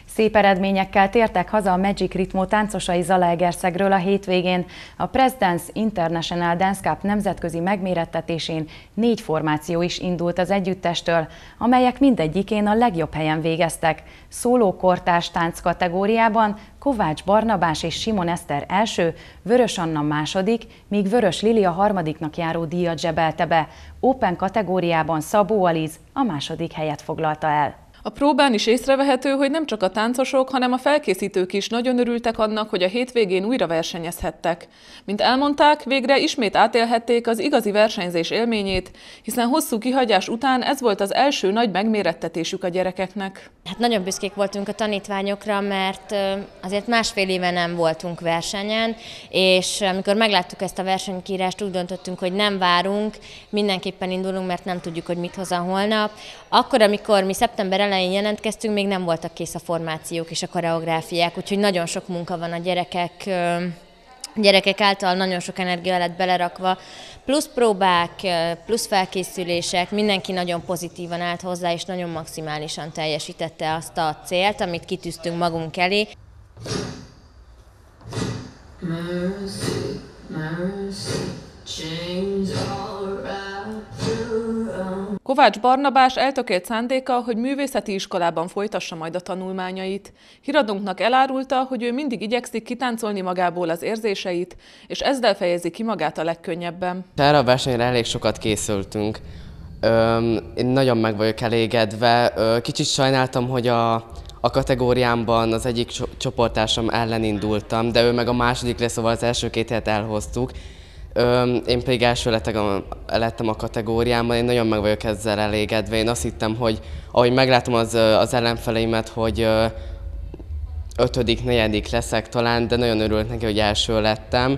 Szép eredményekkel tértek haza a Magic Ritmo táncosai Zalaegerszegről a hétvégén. A Press Dance International Dance Cup nemzetközi megmérettetésén 4 formáció is indult az együttestől, amelyek mindegyikén a legjobb helyen végeztek. Szóló kortárs tánc kategóriában Kovács Barnabás és Simon Eszter első, Vörös Anna második, míg Vörös Lili a harmadiknak járó díjat zsebelte be. Open kategóriában Szabó Aliz a második helyet foglalta el. A próbán is észrevehető, hogy nem csak a táncosok, hanem a felkészítők is nagyon örültek annak, hogy a hétvégén újra versenyezhettek. Mint elmondták, végre ismét átélhették az igazi versenyzés élményét, hiszen hosszú kihagyás után ez volt az első nagy megmérettetésük a gyerekeknek. Hát nagyon büszkék voltunk a tanítványokra, mert azért másfél éve nem voltunk versenyen, és amikor megláttuk ezt a versenykírást, úgy döntöttünk, hogy nem várunk, mindenképpen indulunk, mert nem tudjuk, hogy mit hoz a holnap. Akkor, amikor mi szeptember elején jelentkeztünk, még nem voltak kész a formációk és a koreográfiák, úgyhogy nagyon sok munka van a gyerekek által, nagyon sok energia lett belerakva, plusz próbák, plusz felkészülések, mindenki nagyon pozitívan állt hozzá, és nagyon maximálisan teljesítette azt a célt, amit kitűztünk magunk elé. Mercy, mercy, change all right. Kovács Barnabás eltökélt szándéka, hogy művészeti iskolában folytassa majd a tanulmányait. Híradónknak elárulta, hogy ő mindig igyekszik kitáncolni magából az érzéseit, és ezzel fejezi ki magát a legkönnyebben. Erre a versenyre elég sokat készültünk. Én nagyon meg vagyok elégedve. Kicsit sajnáltam, hogy a kategóriámban az egyik csoporttársam ellen indultam, de ő meg a második lesz, szóval az első 2 helyet elhoztuk. Én pedig első lettem a kategóriámban, én nagyon meg vagyok ezzel elégedve. Én azt hittem, hogy ahogy meglátom az ellenfeleimet, hogy 5., 4. leszek talán, de nagyon örülök neki, hogy első lettem.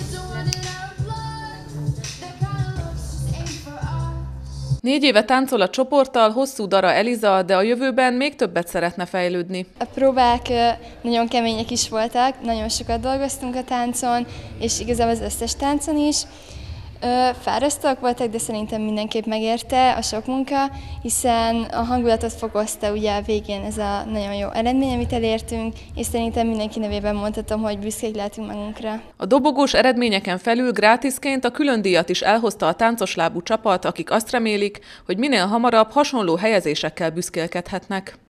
4 éve táncol a csoporttal Hosszú Dara Eliza, de a jövőben még többet szeretne fejlődni. A próbák nagyon kemények is voltak, nagyon sokat dolgoztunk a táncon, és igazából az összes táncon is. Fárasztóak voltak, de szerintem mindenképp megérte a sok munka, hiszen a hangulatot fokozta ugye a végén ez a nagyon jó eredmény, amit elértünk, és szerintem mindenki nevében mondhatom, hogy büszkék lehetünk magunkra. A dobogós eredményeken felül grátiszként a külön díjat is elhozta a táncoslábú csapat, akik azt remélik, hogy minél hamarabb hasonló helyezésekkel büszkélkedhetnek.